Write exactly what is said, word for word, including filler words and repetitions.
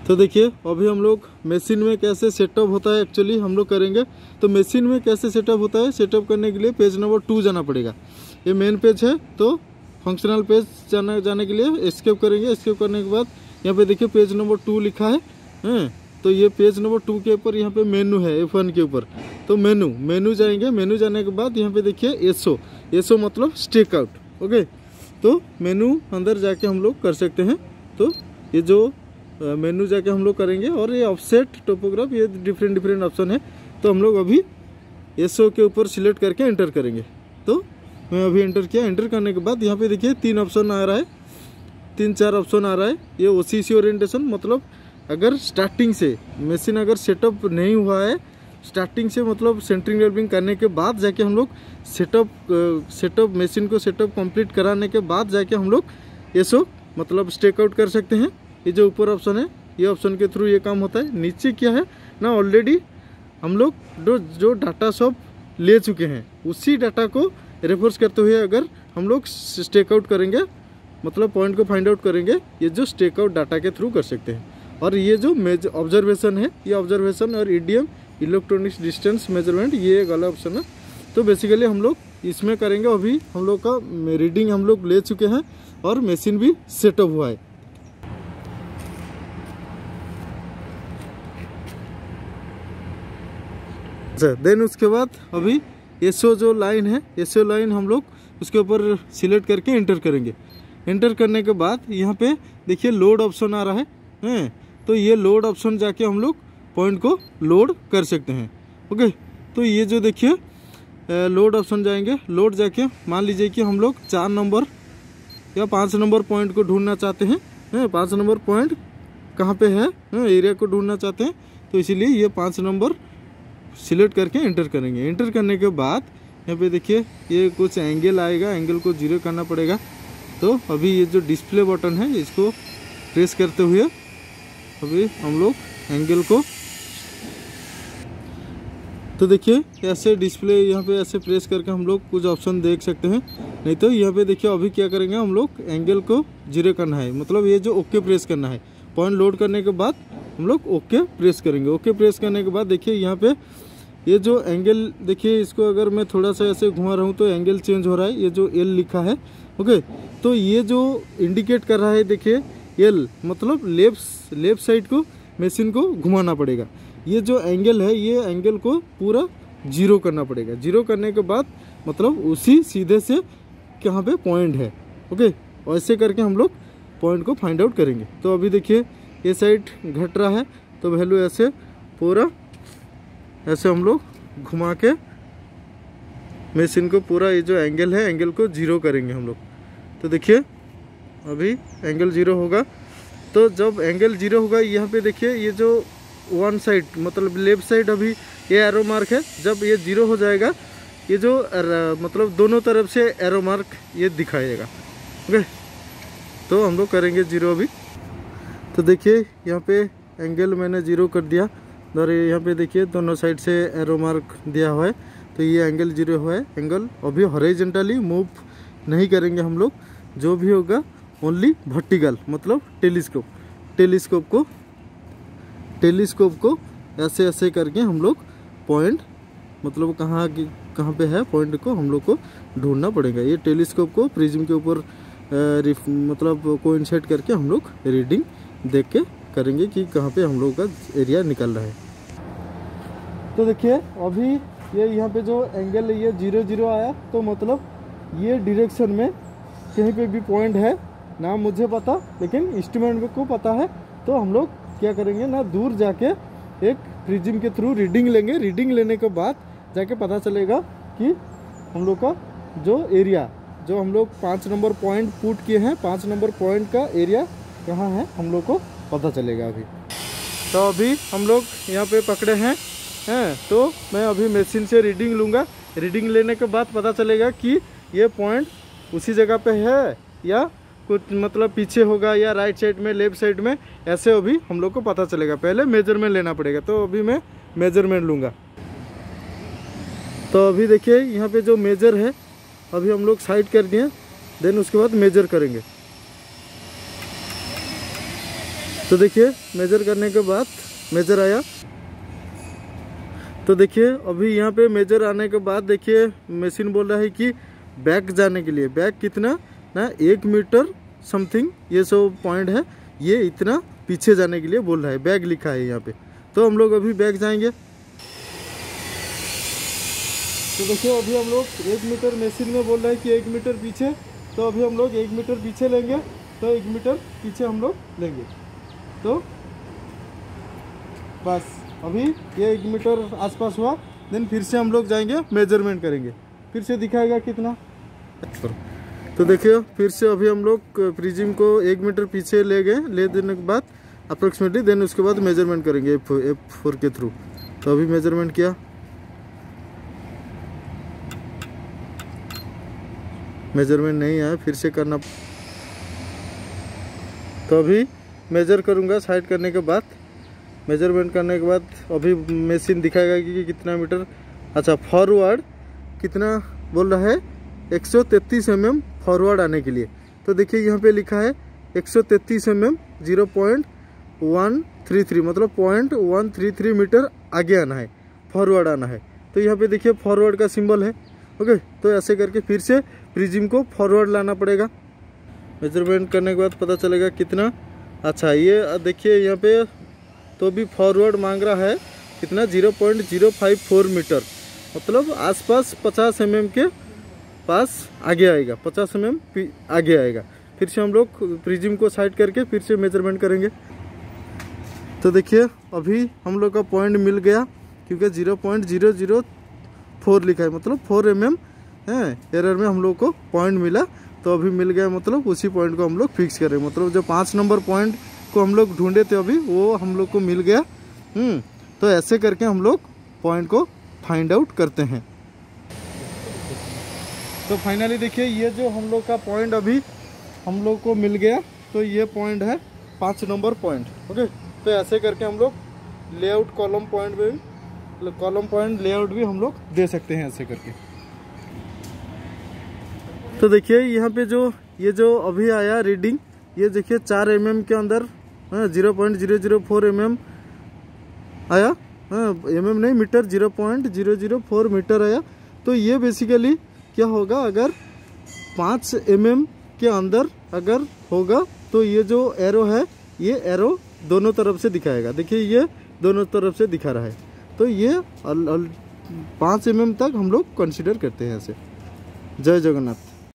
तो देखिए अभी हम लोग मशीन में कैसे सेटअप होता है एक्चुअली हम लोग करेंगे। तो मशीन में कैसे सेटअप होता है, सेटअप करने के लिए पेज नंबर टू जाना पड़ेगा। ये मेन पेज है, तो फंक्शनल पेज जाना जाने के लिए एस्केप करेंगे। एस्केप करने के बाद यहाँ पे देखिए पेज नंबर टू लिखा है, हैं? तो ये पेज नंबर टू के ऊपर यहाँ पे मेनू है, एफ वन के ऊपर। तो मेनू मेनू जाएंगे। मेनू जाने के बाद यहाँ पे देखिए एसओ, एसओ मतलब स्टेक आउट। ओके, तो मेनू अंदर जाके हम लोग कर सकते हैं। तो ये जो मेनू जाके हम लोग करेंगे, और ये ऑफसेट टोपोग्राफ, ये डिफरेंट डिफरेंट ऑप्शन है। तो हम लोग अभी एसओ के ऊपर सिलेक्ट करके एंटर करेंगे। तो मैं अभी एंटर किया। एंटर करने के बाद यहाँ पे देखिए तीन ऑप्शन आ रहा है, तीन चार ऑप्शन आ रहा है। ये ओसीसी ओरिएंटेशन मतलब अगर स्टार्टिंग से मशीन अगर सेटअप नहीं हुआ है, स्टार्टिंग से मतलब सेंटरिंग वेल्डिंग करने के बाद जाके हम लोग सेटअप सेटअप मशीन को सेटअप कंप्लीट कराने के बाद जाके हम लोग एसओ मतलब स्टेक आउट कर सकते हैं। ये जो ऊपर ऑप्शन है, ये ऑप्शन के थ्रू ये काम होता है। नीचे क्या है ना, ऑलरेडी हम लोग जो जो डाटा सब ले चुके हैं, उसी डाटा को रेफर्स करते हुए अगर हम लोग स्टेक आउट करेंगे, मतलब पॉइंट को फाइंड आउट करेंगे, ये जो स्टेक आउट डाटा के थ्रू कर सकते हैं। और ये जो मेज ऑब्जर्वेशन है, ये ऑब्जर्वेशन और ईडीएम इलेक्ट्रॉनिक्स डिस्टेंस मेजरमेंट, ये एक अलग ऑप्शन है। तो बेसिकली हम लोग इसमें करेंगे। अभी हम लोग का रीडिंग हम लोग ले चुके हैं और मशीन भी सेटअप हुआ है। देन उसके बाद अभी एसओ जो लाइन है, एसओ लाइन हम लोग उसके ऊपर सिलेक्ट करके एंटर करेंगे। एंटर करने के बाद यहाँ पे देखिए लोड ऑप्शन आ रहा है, हैं? तो ये लोड ऑप्शन जाके हम लोग पॉइंट को लोड कर सकते हैं। ओके, तो ये जो देखिए लोड ऑप्शन जाएंगे। लोड जाके मान लीजिए कि हम लोग चार नंबर या पाँच नंबर पॉइंट को ढूंढना चाहते हैं, हैं? पाँच नंबर पॉइंट कहाँ पे है, हैं? एरिया को ढूंढना चाहते हैं। तो इसीलिए ये पाँच नंबर सिलेक्ट करके एंटर करेंगे। एंटर करने के बाद यहाँ पे देखिए ये कुछ एंगल आएगा, एंगल को जीरो करना पड़ेगा। तो अभी ये जो डिस्प्ले बटन है, इसको प्रेस करते हुए अभी हम लोग एंगल को, तो देखिए ऐसे डिस्प्ले यहाँ पे ऐसे प्रेस करके हम लोग कुछ ऑप्शन देख सकते हैं। नहीं तो यहाँ पे देखिए अभी क्या करेंगे, हम लोग एंगल को जीरो करना है, मतलब ये जो ओके प्रेस करना है। पॉइंट लोड करने के बाद हम लोग ओके प्रेस करेंगे। ओके प्रेस करने के बाद देखिए यहाँ पे ये जो एंगल देखिए, इसको अगर मैं थोड़ा सा ऐसे घुमा रहा हूँ तो एंगल चेंज हो रहा है। ये जो एल लिखा है, ओके, तो ये जो इंडिकेट कर रहा है देखिए एल, मतलब लेफ्ट लेफ्ट साइड को मशीन को घुमाना पड़ेगा। ये जो एंगल है, ये एंगल को पूरा जीरो करना पड़ेगा। जीरो करने के बाद मतलब उसी सीधे से कहाँ पे पॉइंट है। ओके, ऐसे करके हम लोग पॉइंट को फाइंड आउट करेंगे। तो अभी देखिए ये साइड घट रहा है, तो वैल्यू ऐसे पूरा ऐसे हम लोग घुमा के मशीन को पूरा ये जो एंगल है, एंगल को जीरो करेंगे हम लोग। तो देखिए अभी एंगल जीरो होगा। तो जब एंगल जीरो होगा, यहाँ पे देखिए ये जो वन साइड मतलब लेफ्ट साइड अभी ये एरो मार्क है, जब ये जीरो हो जाएगा, ये जो मतलब दोनों तरफ से एरो मार्क ये दिखाएगा। ओके, तो हम लोग करेंगे जीरो अभी। तो देखिए यहाँ पे एंगल मैंने जीरो कर दिया, और यहाँ पे देखिए दोनों साइड से एरो मार्क दिया हुआ है। तो ये एंगल जीरो हुआ है। एंगल अभी हॉरिजॉन्टली मूव नहीं करेंगे हम लोग, जो भी होगा ओनली वर्टिकल मतलब टेलीस्कोप टेलीस्कोप को टेलीस्कोप को ऐसे ऐसे करके हम लोग पॉइंट मतलब कहाँ कहाँ पे है पॉइंट को हम लोग को ढूंढना पड़ेगा। ये टेलीस्कोप को प्रिज्म के ऊपर मतलब कोइंसाइड करके हम लोग रीडिंग देख के करेंगे कि कहाँ पे हम लोग का एरिया निकल रहा है। तो देखिए अभी ये यहाँ पे जो एंगल है ये जीरो जीरो आया, तो मतलब ये डायरेक्शन में कहीं पे भी पॉइंट है ना, मुझे पता, लेकिन इंस्ट्रूमेंट को पता है। तो हम लोग क्या करेंगे ना, दूर जाके एक प्रिज्म के थ्रू रीडिंग लेंगे। रीडिंग लेने के बाद जाके पता चलेगा कि हम लोग का जो एरिया जो हम लोग पाँच नंबर पॉइंट पुट किए हैं, पाँच नंबर पॉइंट का एरिया कहाँ है हम लोग को पता चलेगा अभी। तो अभी हम लोग यहाँ पे पकड़े हैं हैं तो मैं अभी मशीन से रीडिंग लूँगा। रीडिंग लेने के बाद पता चलेगा कि ये पॉइंट उसी जगह पे है या कुछ मतलब पीछे होगा या राइट साइड में, लेफ्ट साइड में, ऐसे अभी हम लोग को पता चलेगा। पहले मेजरमेंट लेना पड़ेगा, तो अभी मैं मेजरमेंट लूँगा। तो अभी देखिए यहाँ पे जो मेजर है अभी हम लोग साइड कर दिए, देन उसके बाद मेजर करेंगे। तो देखिए मेजर करने के बाद मेजर आया। तो देखिए अभी यहाँ पे मेजर आने के बाद देखिए मशीन बोल रहा है कि बैक जाने के लिए, बैक कितना ना एक मीटर समथिंग ये सब पॉइंट है, ये इतना पीछे जाने के लिए बोल रहा है, बैक लिखा है यहाँ पे। तो हम लोग अभी बैक जाएंगे। तो देखिए अभी हम लोग एक मीटर मशीन में बोल रहा है कि एक मीटर पीछे, तो अभी हम लोग एक मीटर पीछे लेंगे। तो एक मीटर पीछे हम लोग लेंगे। तो बस अभी ये एक मीटर आसपास हुआ, देन फिर से हम लोग जाएंगे मेजरमेंट करेंगे, फिर से दिखाएगा कितना। तो देखिए फिर से अभी हम लोग प्रिज्म को एक मीटर पीछे ले गए, ले देने के बाद अप्रोक्सीमेटली, देन उसके बाद मेजरमेंट करेंगे एफ एफ फोर के थ्रू। तो अभी मेजरमेंट किया, मेजरमेंट नहीं आया, फिर से करना। तो अभी मेजर करूँगा साइड करने के बाद, मेजरमेंट करने के बाद अभी मशीन दिखाएगा कि कितना मीटर। अच्छा फॉरवर्ड कितना बोल रहा है, एक सौ तैंतीस एम एम फॉरवर्ड आने के लिए। तो देखिए यहाँ पे लिखा है एक सौ तैंतीस M M zero point one three three, मतलब point one three three meter आगे आना है, फॉरवर्ड आना है। तो यहाँ पे देखिए फॉरवर्ड का सिंबल है। ओके, तो ऐसे करके फिर से प्रिज्म को फॉरवर्ड लाना पड़ेगा। मेजरमेंट करने के बाद पता चलेगा कितना। अच्छा ये देखिए यहाँ पे तो भी फॉरवर्ड मांग रहा है कितना, zero point zero five four meter, मतलब आसपास पचास एम एम के पास आगे आएगा, पचास एम एम आगे आएगा। फिर से हम लोग प्रिज्म को साइड करके फिर से मेजरमेंट करेंगे। तो देखिए अभी हम लोग का पॉइंट मिल गया, क्योंकि zero point zero zero four लिखा है, मतलब फोर एम एम है एरर में हम लोग को पॉइंट मिला। तो अभी मिल गया, मतलब उसी पॉइंट को हम लोग फिक्स करें, मतलब जो पाँच नंबर पॉइंट को हम लोग ढूंढे थे अभी वो हम लोग को मिल गया। हम्म तो ऐसे करके हम लोग पॉइंट को फाइंड आउट करते हैं। तो फाइनली देखिए ये जो हम लोग का पॉइंट अभी हम लोग को मिल गया, तो ये पॉइंट है पाँच नंबर पॉइंट। ओके, तो ऐसे करके हम लोग लेआउट कॉलम पॉइंट भी, कॉलम पॉइंट लेआउट भी हम लोग दे सकते हैं ऐसे करके। तो देखिए यहाँ पे जो ये जो अभी आया रीडिंग, ये देखिए चार एम एम के अंदर zero point zero zero four M M आया, एम एम नहीं meter, zero point zero zero four meter आया। तो ये बेसिकली क्या होगा, अगर पाँच एम एम के अंदर अगर होगा तो ये जो एरो है, ये एरो दोनों तरफ से दिखाएगा। देखिए ये दोनों तरफ से दिखा रहा है, तो ये पाँच एम एम तक हम लोग कंसिडर करते हैं ऐसे। जय जगन्नाथ।